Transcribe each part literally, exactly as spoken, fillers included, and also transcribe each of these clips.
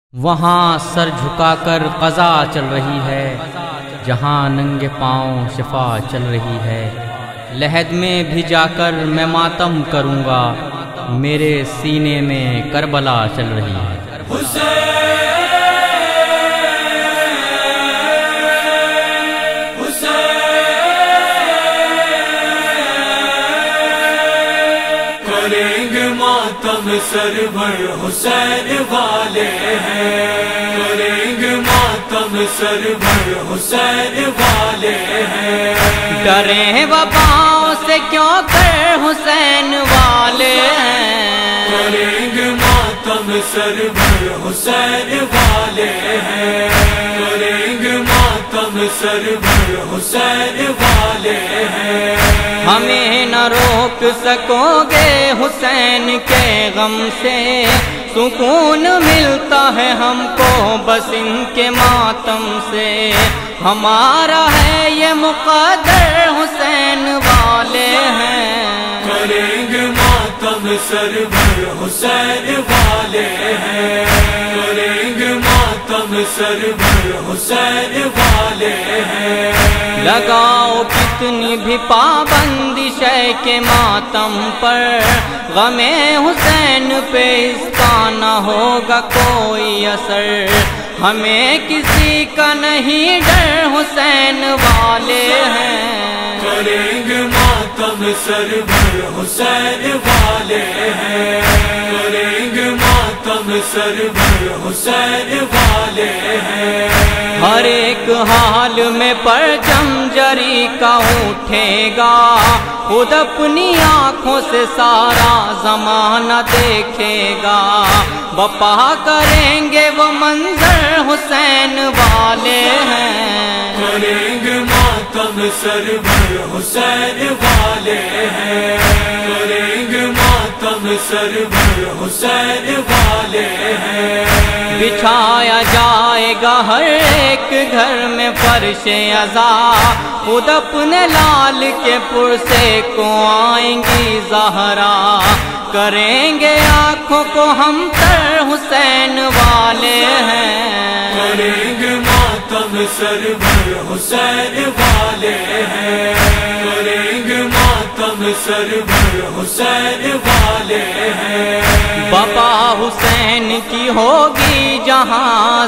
وہاں سر جھکا کر قضا چل رہی ہے، جہاں ننگے پاؤں شفا چل رہی ہے۔ لحد میں بھی جا کر میں ماتم کروں گا، میرے سینے میں کربلا چل رہی ہے۔ ماتم سرور حسین والے ہیں، کریں گے ماتم سرور حسین والے ہیں۔ ڈریں وباؤں سے کیوں کر حسین والے ہیں، کریں گے ماتم سرور حسین والے ہیں، کریں گے ماتم سرور حسین والے ہیں۔ ہمیں نہ روک سکو گے حسین کے غم سے، سکون ملتا ہے ہم کو بس ان کے ماتم سے۔ ہمارا ہے یہ مقدر حسین والے ہیں، کریں گے ماتم سرور حسین والے ہیں، کریں گے ماتم سرور حسین والے ہیں۔ لگاؤ کتنی بھی پابندش ہے کہ ماتم پر، غم حسین پہ اس کا نہ ہوگا کوئی اثر۔ ہمیں کسی کا نہیں ڈر حسین والے ہیں، کریں گے ماتم سرور حسین والے ہیں، کریں گے ماتم سرور حسین والے ہیں۔ ہر ایک حال میں پرچم جری کا اٹھے گا، خود اپنی آنکھوں سے سارا زمانہ دیکھے گا۔ بپا کریں گے وہ منظر حسین والے ہیں، کریں گے ماتم سرور حسین والے ہیں، کریں گے ماتم سرور حسین والے ہیں۔ بچھایا جائے گا ہر ایک گھر میں فرش عزا، خود اپنے لال کے پرسے کو آئیں گی زہرا۔ کریں گے آنکھوں کو ہم تر حسین والے ہیں، کریں گے ماتم سرور حسین والے ہیں، کریں گے ماتم سرور حسین والے ہیں۔ بابا حسین کی ہوگی جہاں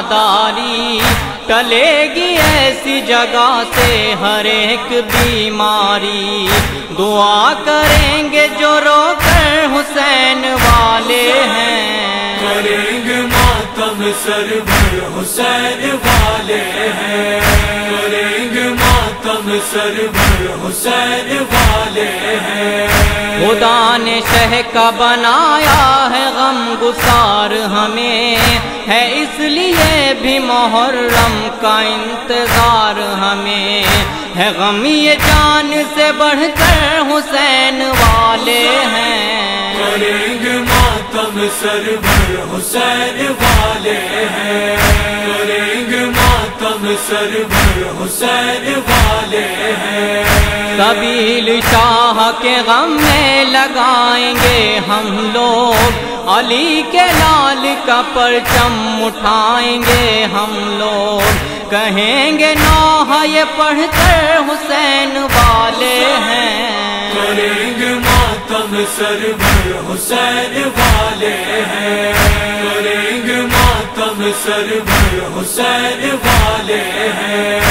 زاداری، ٹلے گی ایسی جگہ سے ہر ایک بیماری۔ دعا کریں گے جو رو کر حسین والے ہیں، کریں گے ماتم سرور حسین والے ہیں، کریں گے ماتم سرور حسین والے ہیں۔ خدا نے شہ کا بنایا ہے غم گسار ہمیں، ہے اس لیے بھی محرم کا انتظار ہمیں۔ ہے غم یہ جان سے بڑھ کر حسین والے ہیں، کریں گے ماتم سرور حسین والے ہیں، کریں گے ماتم سرور حسین والے ہیں۔ سبیل شاہ کے غم میں لگائیں گے ہم لوگ، علی کے لال کا پرچم اٹھائیں گے ہم لوگ۔ کہیں گے نوحہ یہ پڑھ کر حسین والے ہیں، کریں گے ماتم سرور حسین والے ہیں، کریں گے ماتم سرور حسین والے ہیں۔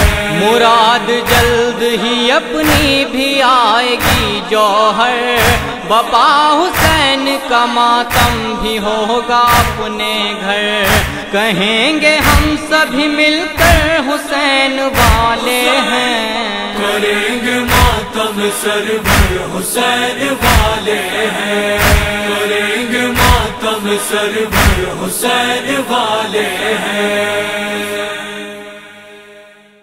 مراد جلد ہی اپنی بھی آئے گی جوہر، بابا حسین کا ماتم بھی ہوگا اپنے گھر۔ کہیں گے ہم سبھی مل کر حسین والے ہیں، کریں گے ماتم سرور حسین والے ہیں، کریں گے ماتم سرور حسین والے ہیں۔